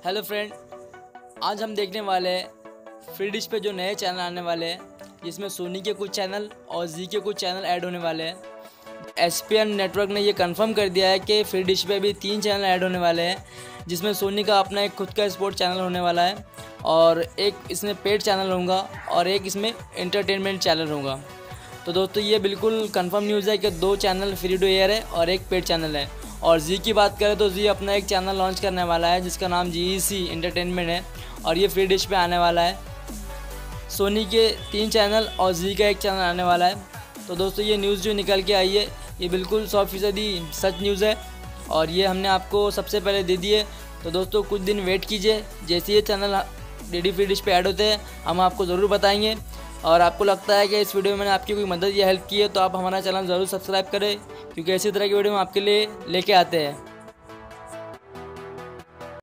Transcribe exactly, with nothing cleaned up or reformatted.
Hello friend, आज हम देखने वाले हैं फ्री डिश पे जो नए चैनल आने वाले हैं, जिसमें सोनी के कुछ चैनल और जी के कुछ चैनल ऐड होने वाले हैं। एस पी एन नेटवर्क ने ये कंफर्म कर दिया है कि फ्री डिश पे भी तीन चैनल ऐड होने वाले हैं, जिसमें सोनी का अपना एक खुद का स्पोर्ट चैनल होने वाला है और एक इसमें पेड चैनल होगा और एक इसमें एंटरटेनमेंट चैनल होगा। तो दोस्तों, ये बिल्कुल कंफर्म न्यूज़ है कि दो चैनल फ्री टू एयर है और एक पेड चैनल है। और जी की बात करें तो जी अपना एक चैनल लॉन्च करने वाला है जिसका नाम जी ई सी एंटरटेनमेंट है और ये फ्री डिश पे आने वाला है। सोनी के तीन चैनल और जी का एक चैनल आने वाला है। तो दोस्तों, ये न्यूज़ जो निकल के आई है ये बिल्कुल सौ फीसदी सच न्यूज़ है और ये हमने आपको सबसे पहले दे दी है। तो दोस्तों, कुछ दिन वेट कीजिए, जैसे ये channel D D free dish पे ऐड होते हैं हम आपको ज़रूर बताएंगे। और आपको लगता है कि इस वीडियो में मैंने आपकी कोई मदद या हेल्प की है तो आप हमारा चैनल ज़रूर सब्सक्राइब करें, क्योंकि इसी तरह की वीडियो हम आपके लिए लेके आते हैं।